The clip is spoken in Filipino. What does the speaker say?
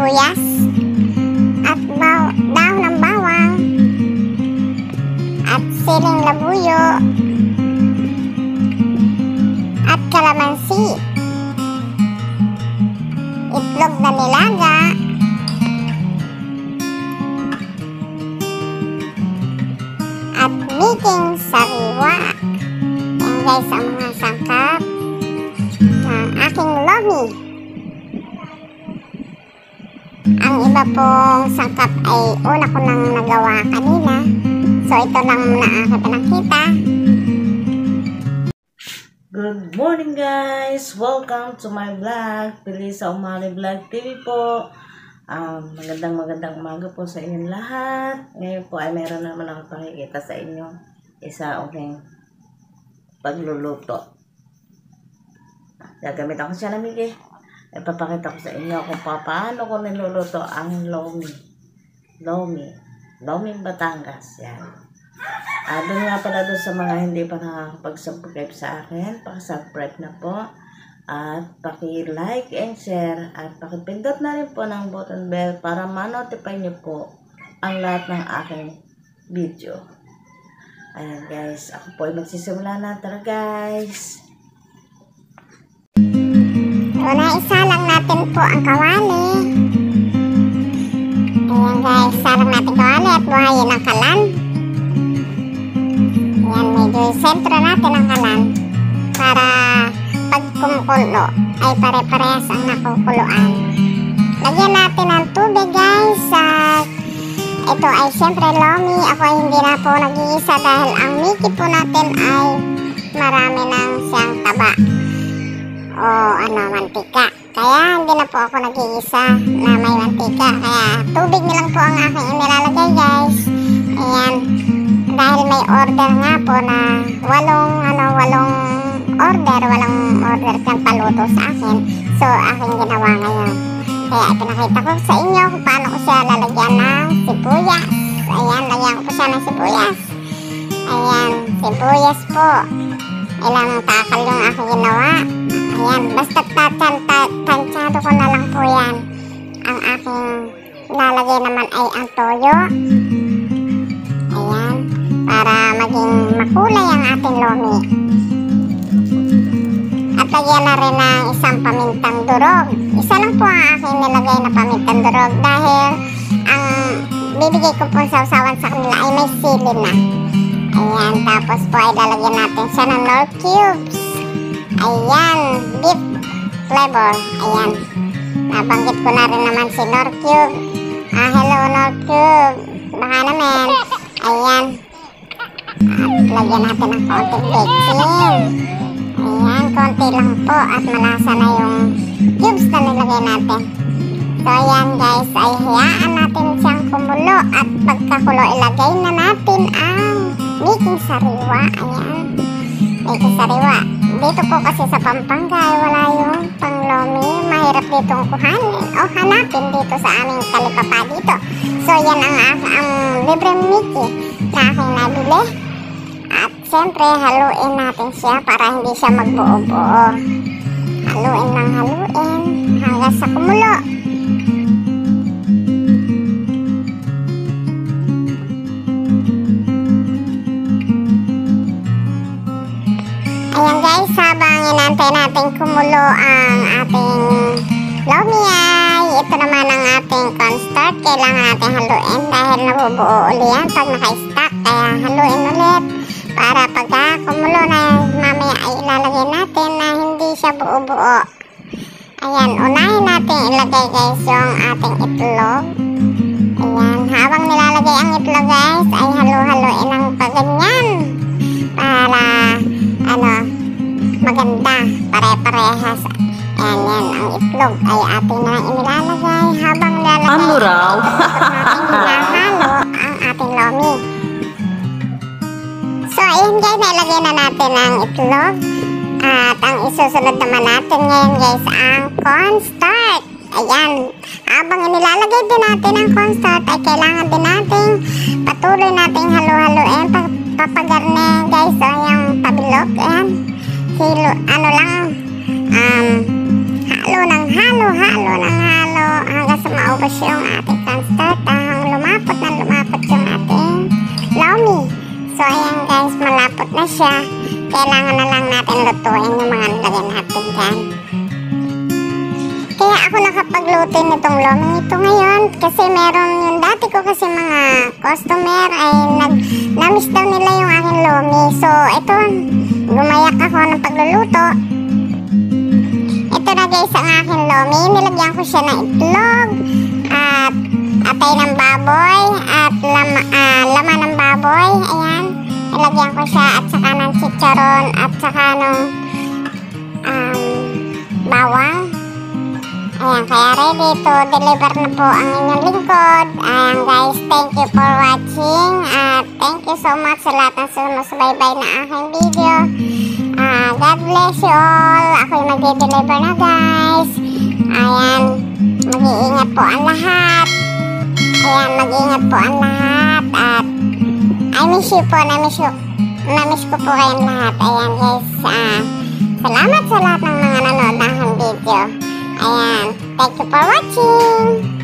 sibuyas at dahon ng bawang at siling labuyo at kalamansi, itlog na nilaga, at miking sariwa. Yan guys ang mga sangkap ng aking lomi. Ang iba pong sangkap ay una ko nang nagawa kanina, so ito lang muna aking pinakita. Good morning guys! Welcome to my vlog, Pilisa Umali Vlog TV po. Magandang umaga po sa inyong lahat. Ngayon po ay meron naman ako pakikita sa inyo isa aking pagluluto. Gagamit ako siya ng migi. Ipapakita ko sa inyo kung paano ko niluluto ang Lomi Batangas. Yan. Doon nga pala doon sa mga hindi pa nakakapag-subscribe sa akin, paki-subscribe na po at paki-like and share at paki-pindot na rin po ng button bell para ma-notify niyo po ang lahat ng aking video. Ayan guys, ako po ay magsisimula na. Tara guys! Una, isa lang natin po ang kawali. Ayan guys, isa lang natin kawali at buhayin ang kalan. Ayan, medyo sentro natin ang kalan para pag kumukulo ay pare-parehas ang nakukuluan. Lagyan natin ng tubig guys. Ito ay syempre lomi. Ako ay hindi na po nag-iisa dahil ang miki po natin ay marami ng siyang taba o mantika. Kaya hindi na po ako nag-iisa na may mantika. Kaya tubig nilang po ang aking inilalagay guys. Ayan. Dahil may order nga po na walong order kang paluto sa akin. So, aking ginawa ngayon. Kaya ipinakita ko sa inyo kung paano ko siya lalagyan ng sibuyas. Ayan, lagyan ko po siya ng sibuyas. Ayan, sibuyas po. Ilang takal yung aking ginawa. Ayan, basta tansyado ko na lang po yan. Ang aking lalagay naman ay ang toyo. Ayan, para maging makulay ang ating lomi. At lagyan na rin ng isang pamintang durog. Isa lang po ang aking nilagay na pamintang durog dahil ang bibigay ko po sa usawan sa kanila ay may sili na. Ayan, tapos po ay lalagyan natin siya ng Knorr cubes. Ayan, beef flavor. Ayan, nabanggit ko na rin naman si Knorr cube. Hello Knorr cube, baka naman. Ayan, at lagyan natin ng konting baking. Ayan, konti lang po at malasa na yung cubes na nilagay natin. So ayan guys, ay hayaan natin siyang kumulo at pagkakulo ilagay na natin ang miking sariwa. Ayan, miking sariwa. Dito po kasi sa Pampanga ay wala yung panglomi. Mahirap ditong kuhanin o hanapin dito sa aming talipapa dito. So yan ang libre miki na aking nabili. At siyempre haluin natin siya para hindi siya magbuo-buo. Haluin lang haluin hanggang sa kumulo. Ayan guys, habang inantay natin kumulo ang ating lomi ay ito naman ang ating cornstarch. Kailangan natin haluin dahil nabubuo uli yan pag naka-stack. Kaya haluin ulit para pagka kumulo na mamaya ay ilalagay natin na hindi siya buo-buo. Ayan, unahin natin ilagay guys yung ating itlog. Ayan, habang nilalagay ang itlog guys ay halu-haluin ng paganyan para maganda, pare-parehas. Ayan, yan, ang itlog ay ating na inilalagay habang lalagay. Ano raw? natin hinahalo ang ating lomi. So, ayan guys, nailagay na natin ang itlog. At ang isusunod naman natin ngayon guys, ang cornstarch. Ayan, habang inilalagay din natin ang cornstarch ay kailangan din natin patuloy nating halu-haluin papagarne guys. So, yung pabilog, ayan, halo ng halo hanggang sa maubos yung ating cornstarch hanggang lumapot na lumapot yung ating lomi. So ayan guys, malapot na siya. Kailangan na lang natin lutuin yung mga nilagay natin dyan. Kaya ako nakapagluto nitong lomi ito ngayon kasi meron yung dati ko kasi mga customer ay namiss daw nila yung aking lomi. So ito, gumayak ako ng pagluluto. Ito na guys ang aking lomi. Nilagyan ko siya ng itlog at atay ng baboy at laman ng baboy. Ayan, nilagyan ko siya at saka ng chicharon at saka ng bawang. Ayan, kaya ready to deliver na po ang inyong lingkod. Ayan guys, thank you for watching at thank you so much sa lahat ng sumusubaybay na aking video. God bless you all. Ako'y magde-deliver na guys. Ayan, mag-iingat po ang lahat. Ayan, mag-iingat po ang lahat at I miss you po, na-miss ko po kayong lahat. Ayan guys, salamat sa lahat ng mga nanood ng aking video. Ayan, thank you for watching.